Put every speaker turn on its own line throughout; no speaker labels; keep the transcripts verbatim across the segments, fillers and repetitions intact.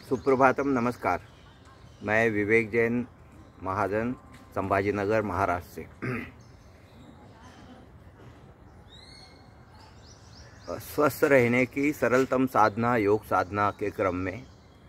सुप्रभातम, नमस्कार। मैं विवेक जैन महाजन, संभाजीनगर, महाराष्ट्र से। स्वस्थ रहने की सरलतम साधना योग साधना के क्रम में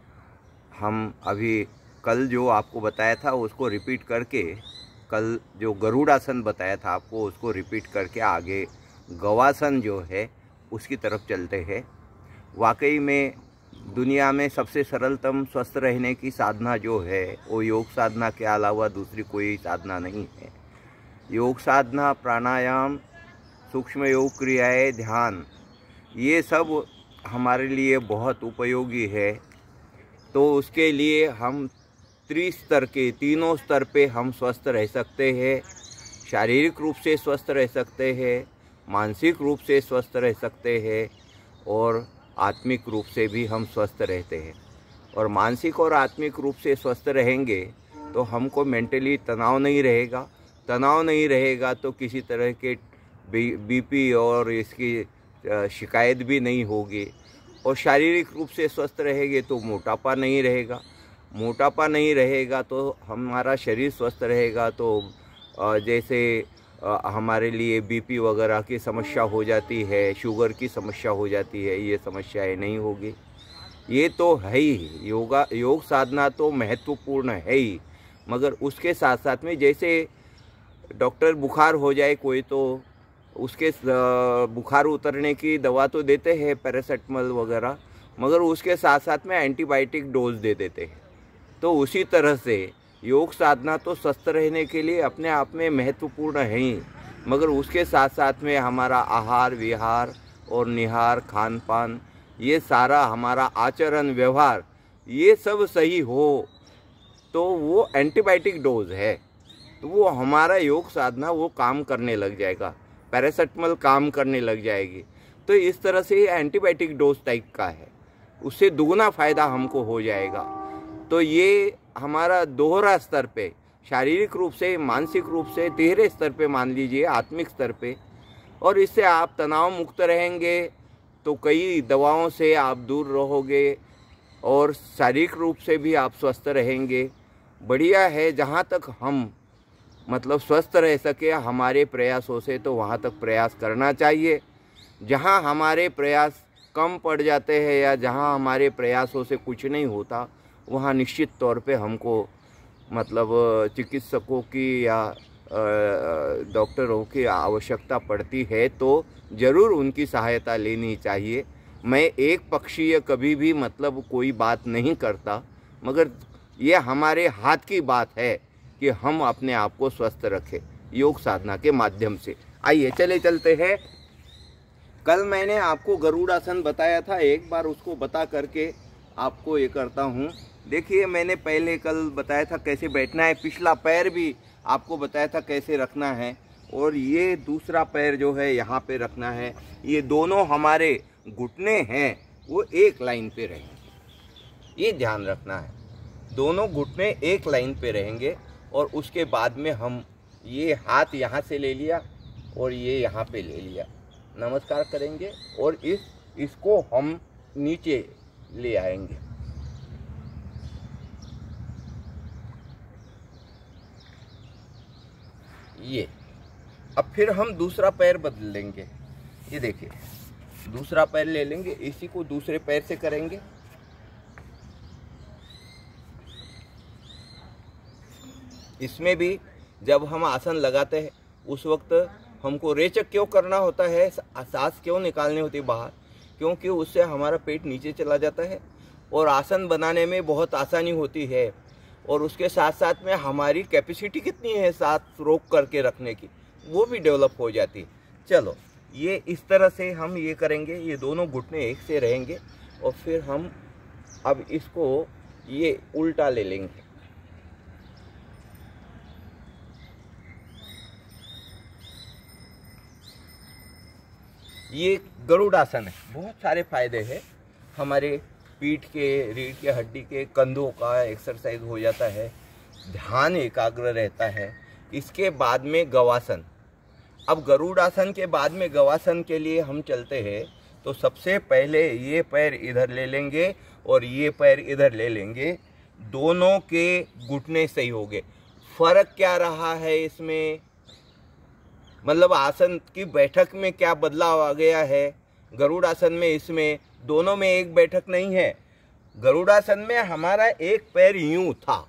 हम अभी कल जो आपको बताया था उसको रिपीट करके, कल जो गरुड़ासन बताया था आपको उसको रिपीट करके आगे गवासन जो है उसकी तरफ चलते हैं। वाकई में दुनिया में सबसे सरलतम स्वस्थ रहने की साधना जो है वो योग साधना के अलावा दूसरी कोई साधना नहीं है। योग साधना, प्राणायाम, सूक्ष्म योग क्रियाएं, ध्यान, ये सब हमारे लिए बहुत उपयोगी है। तो उसके लिए हम त्रिस्तर के तीनों स्तर पे हम स्वस्थ रह सकते हैं। शारीरिक रूप से स्वस्थ रह सकते हैं, मानसिक रूप से स्वस्थ रह सकते हैं और आत्मिक रूप से भी हम स्वस्थ रहते हैं। और मानसिक और आत्मिक रूप से स्वस्थ रहेंगे तो हमको मेंटली तनाव नहीं रहेगा। तनाव नहीं रहेगा तो किसी तरह के बीपी और इसकी शिकायत भी नहीं होगी। और शारीरिक रूप से स्वस्थ रहेंगे तो मोटापा नहीं रहेगा। मोटापा नहीं रहेगा तो हमारा शरीर स्वस्थ रहेगा। तो जैसे हमारे लिए बीपी वगैरह की समस्या हो जाती है, शुगर की समस्या हो जाती है, ये समस्याएं नहीं होगी। ये तो है ही, योगा योग साधना तो महत्वपूर्ण है ही। मगर उसके साथ साथ में जैसे डॉक्टर बुखार हो जाए कोई तो उसके बुखार उतरने की दवा तो देते हैं, पैरासिटामोल वगैरह, मगर उसके साथ साथ में एंटीबायोटिक डोज दे देते हैं। तो उसी तरह से योग साधना तो स्वस्थ रहने के लिए अपने आप में महत्वपूर्ण है ही, मगर उसके साथ साथ में हमारा आहार विहार और निहार, खान पान, ये सारा हमारा आचरण व्यवहार, ये सब सही हो तो वो एंटीबायोटिक डोज है। तो वो हमारा योग साधना वो काम करने लग जाएगा, पैरासिटामोल काम करने लग जाएगी। तो इस तरह से ये एंटीबायोटिक डोज टाइप का है, उससे दुगना फ़ायदा हमको हो जाएगा। तो ये हमारा दोहरा स्तर पे, शारीरिक रूप से, मानसिक रूप से, तीसरे स्तर पे, मान लीजिए आत्मिक स्तर पे। और इससे आप तनाव मुक्त रहेंगे तो कई दवाओं से आप दूर रहोगे और शारीरिक रूप से भी आप स्वस्थ रहेंगे। बढ़िया है, जहाँ तक हम मतलब स्वस्थ रह सके हमारे प्रयासों से, तो वहाँ तक प्रयास करना चाहिए। जहाँ हमारे प्रयास कम पड़ जाते हैं या जहाँ हमारे प्रयासों से कुछ नहीं होता, वहाँ निश्चित तौर पे हमको मतलब चिकित्सकों की या डॉक्टरों की आवश्यकता पड़ती है। तो ज़रूर उनकी सहायता लेनी चाहिए। मैं एक पक्षीय कभी भी मतलब कोई बात नहीं करता, मगर ये हमारे हाथ की बात है कि हम अपने आप को स्वस्थ रखें योग साधना के माध्यम से। आइए चले चलते हैं। कल मैंने आपको गरुड़ासन बताया था, एक बार उसको बता करके आपको ये करता हूँ। देखिए, मैंने पहले कल बताया था कैसे बैठना है, पिछला पैर भी आपको बताया था कैसे रखना है, और ये दूसरा पैर जो है यहाँ पे रखना है। ये दोनों हमारे घुटने हैं वो एक लाइन पे रहेंगे, ये ध्यान रखना है। दोनों घुटने एक लाइन पे रहेंगे और उसके बाद में हम ये हाथ यहाँ से ले लिया और ये यहाँ पे ले लिया, नमस्कार करेंगे और इस इसको हम नीचे ले आएंगे। ये अब फिर हम दूसरा पैर बदल लेंगे। ये देखिए, दूसरा पैर ले लेंगे, इसी को दूसरे पैर से करेंगे। इसमें भी जब हम आसन लगाते हैं उस वक्त हमको रेचक क्यों करना होता है, सांस क्यों निकालनी होती है बाहर, क्योंकि उससे हमारा पेट नीचे चला जाता है और आसन बनाने में बहुत आसानी होती है। और उसके साथ साथ में हमारी कैपेसिटी कितनी है सांस रोक करके रखने की, वो भी डेवलप हो जाती है। चलो, ये इस तरह से हम ये करेंगे, ये दोनों घुटने एक से रहेंगे और फिर हम अब इसको ये उल्टा ले लेंगे। ये गरुड़ासन है, बहुत सारे फायदे हैं। हमारे पीठ के, रीढ़ के हड्डी के, कंधों का एक्सरसाइज हो जाता है, ध्यान एकाग्र रहता है। इसके बाद में गवासन। अब गरुड़ासन के बाद में गवासन के लिए हम चलते हैं तो सबसे पहले ये पैर इधर ले लेंगे और ये पैर इधर ले लेंगे, दोनों के घुटने सही हो गए। फर्क क्या रहा है इसमें, मतलब आसन की बैठक में क्या बदलाव आ गया है। गरुड़ासन में इसमें दोनों में एक बैठक नहीं है। गरुड़ासन में हमारा एक पैर यूं था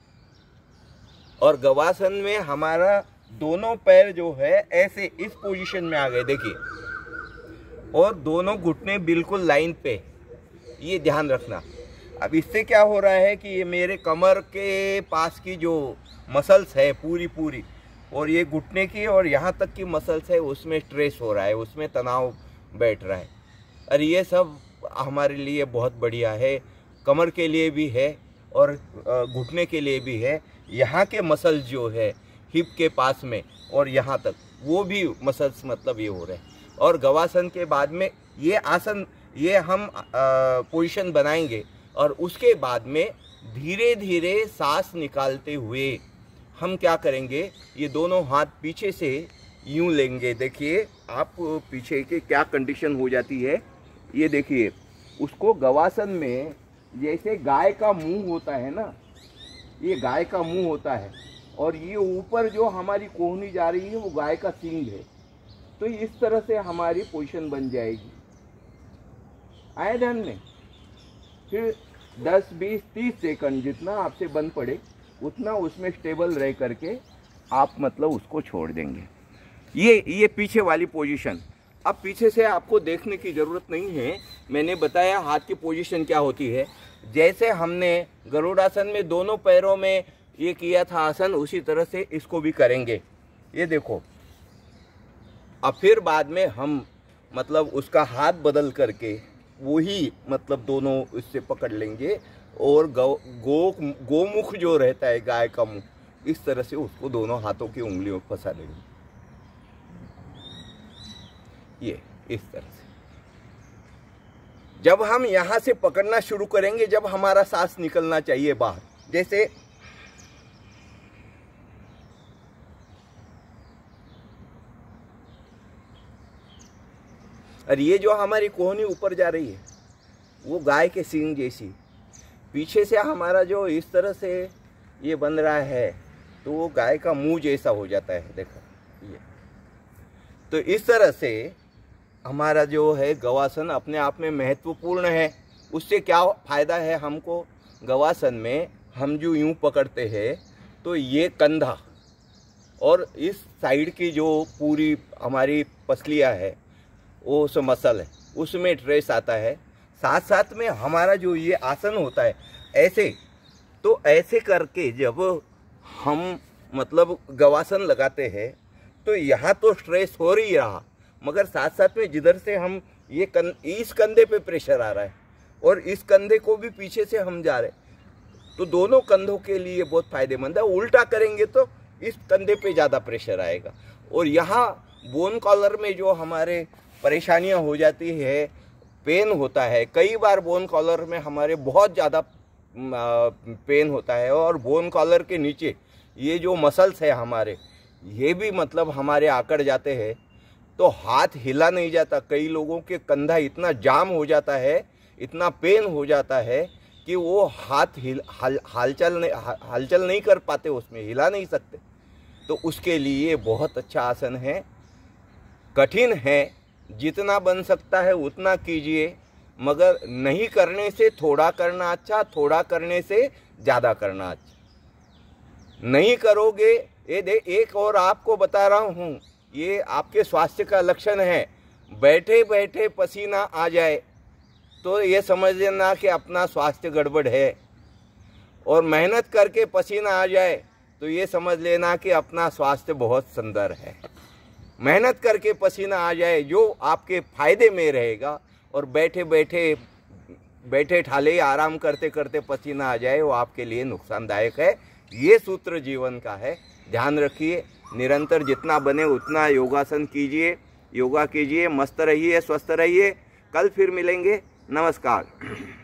और गवासन में हमारा दोनों पैर जो है ऐसे इस पोजीशन में आ गए, देखिए, और दोनों घुटने बिल्कुल लाइन पे, ये ध्यान रखना। अब इससे क्या हो रहा है कि ये मेरे कमर के पास की जो मसल्स है पूरी पूरी, और ये घुटने की और यहाँ तक की मसल्स है, उसमें स्ट्रेस हो रहा है, उसमें तनाव बैठ रहा है। और ये सब हमारे लिए बहुत बढ़िया है, कमर के लिए भी है और घुटने के लिए भी है। यहाँ के मसल्स जो है हिप के पास में और यहाँ तक, वो भी मसल्स मतलब ये हो रहे हैं। और गवासन के बाद में ये आसन, ये हम पोजीशन बनाएंगे और उसके बाद में धीरे धीरे सांस निकालते हुए हम क्या करेंगे, ये दोनों हाथ पीछे से यूं लेंगे। देखिए आप पीछे के क्या कंडीशन हो जाती है, ये देखिए। उसको गवासन में जैसे गाय का मुंह होता है ना, ये गाय का मुंह होता है और ये ऊपर जो हमारी कोहनी जा रही है वो गाय का सींग है। तो इस तरह से हमारी पोजीशन बन जाएगी। आए ध्यान में। फिर दस बीस तीस सेकंड जितना आपसे बन पड़े उतना उसमें स्टेबल रह करके आप मतलब उसको छोड़ देंगे। ये ये पीछे वाली पोजीशन। अब पीछे से आपको देखने की ज़रूरत नहीं है, मैंने बताया हाथ की पोजीशन क्या होती है। जैसे हमने गरुड़ासन में दोनों पैरों में ये किया था आसन, उसी तरह से इसको भी करेंगे। ये देखो। अब फिर बाद में हम मतलब उसका हाथ बदल करके वही मतलब दोनों इससे पकड़ लेंगे और गो गो गोमुख जो रहता है गाय का मुंह, इस तरह से उसको दोनों हाथों की उंगलियों में फंसा देंगे। ये इस तरह से जब हम यहां से पकड़ना शुरू करेंगे, जब हमारा सांस निकलना चाहिए बाहर, जैसे और ये जो हमारी कोहनी ऊपर जा रही है वो गाय के सींग जैसी, पीछे से हमारा जो इस तरह से ये बन रहा है तो वो गाय का मुंह जैसा हो जाता है। देखो ये, तो इस तरह से हमारा जो है गवासन अपने आप में महत्वपूर्ण है। उससे क्या फायदा है हमको, गवासन में हम जो यूं पकड़ते हैं तो ये कंधा और इस साइड की जो पूरी हमारी पसलियाँ है वो उस मसल है, उसमें स्ट्रेस आता है। साथ साथ में हमारा जो ये आसन होता है ऐसे, तो ऐसे करके जब हम मतलब गवासन लगाते हैं तो यहाँ तो स्ट्रेस हो रही रहा, मगर साथ साथ में जिधर से हम ये कं, इस कंधे पे प्रेशर आ रहा है और इस कंधे को भी पीछे से हम जा रहे हैं, तो दोनों कंधों के लिए बहुत फायदेमंद है। उल्टा करेंगे तो इस कंधे पे ज़्यादा प्रेशर आएगा और यहाँ बोन कॉलर में जो हमारे परेशानियाँ हो जाती है, पेन होता है, कई बार बोन कॉलर में हमारे बहुत ज़्यादा पेन होता है और बोन कॉलर के नीचे ये जो मसल्स है हमारे, ये भी मतलब हमारे आकड़ जाते हैं तो हाथ हिला नहीं जाता। कई लोगों के कंधा इतना जाम हो जाता है, इतना पेन हो जाता है कि वो हाथ हिल हल हलचल नहीं हलचल नहीं कर पाते, उसमें हिला नहीं सकते। तो उसके लिए बहुत अच्छा आसन है, कठिन है, जितना बन सकता है उतना कीजिए, मगर नहीं करने से थोड़ा करना अच्छा, थोड़ा करने से ज़्यादा करना अच्छा। नहीं करोगे, ये दे एक और आपको बता रहा हूँ, ये आपके स्वास्थ्य का लक्षण है। बैठे बैठे पसीना आ जाए तो ये समझ लेना कि अपना स्वास्थ्य गड़बड़ है, और मेहनत करके पसीना आ जाए तो ये समझ लेना कि अपना स्वास्थ्य बहुत सुंदर है। मेहनत करके पसीना आ जाए जो आपके फायदे में रहेगा, और बैठे बैठे बैठे ठाले आराम करते करते पसीना आ जाए वो आपके लिए नुकसानदायक है। ये सूत्र जीवन का है, ध्यान रखिए। निरंतर जितना बने उतना योगासन कीजिए, योगा कीजिए, मस्त रहिए, स्वस्थ रहिए। कल फिर मिलेंगे। नमस्कार।